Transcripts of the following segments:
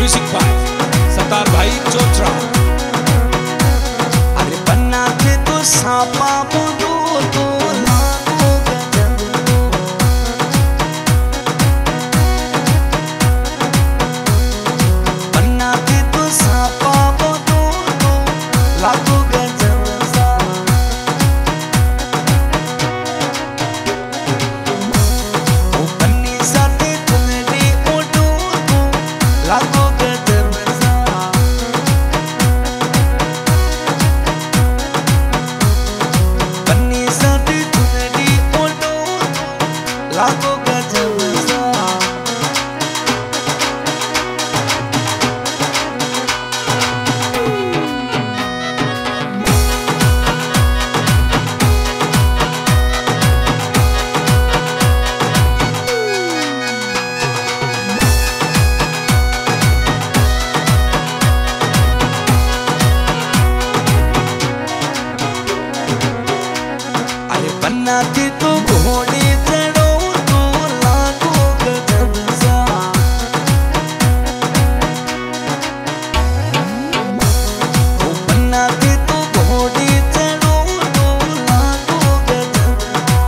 Music by सरदार भाई चोपड़ा। अरे बन्ना थे तो सापा बोलो तो लागो गजब, बन्ना थे तो सापा बोलो तो लागो गजब सा, ओ बन्नी साथे चुनरी ओढ़ो तो लागो गजब सा, बन्नी साथे चुनरी ओढ़ो तो लागो गजब सा। अरे बन्ना थे तो घोड़े चढ़ो तो लागो गजब सा, ओ बन्ना थे तो घोड़े चढ़ो तो लागो गजब,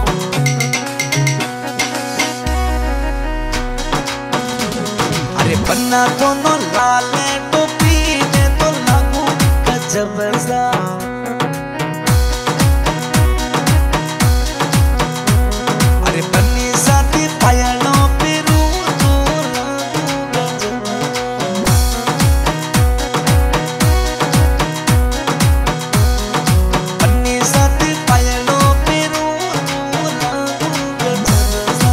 अरे बन्ना दोनों लाल टोपी में तो लागो गजब सा, अरे बन्नी साथी पायलों पे रू तो लागो गजब, बन्नी साथी पायलों पे रू तो लागो गजब सा।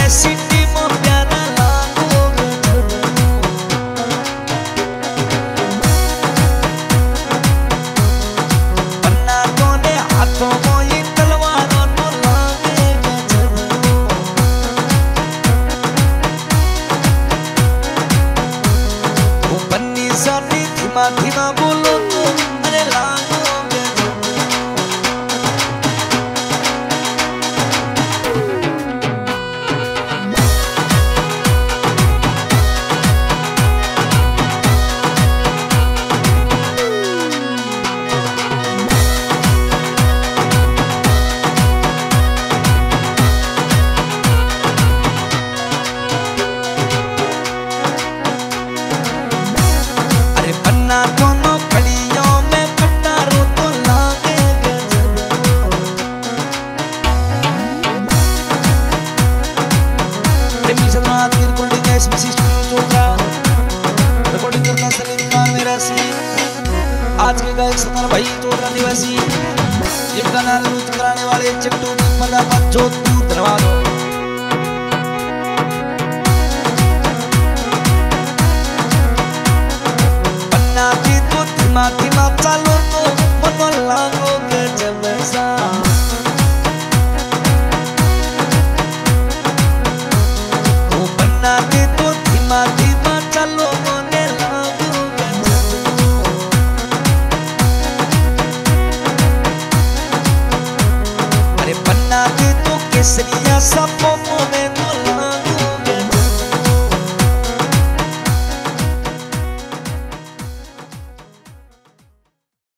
सिटी में प्यारा लागो पन्ना तोने हाथों में ये तलवारों तो लागे वो पन्नी सानी धीमा धीमा बोलो तो अरे लागो दोनों कलियों में कटारो तो लागे रिकॉर्डिंग करना सलीम खान मेरा सी आज के गायक सतार भाई चोटरा निवासी ये गाना लूट कराने वाले चिट्टू मदाबाद जोधपुर धन्यवाद पन्ना की तो धीमा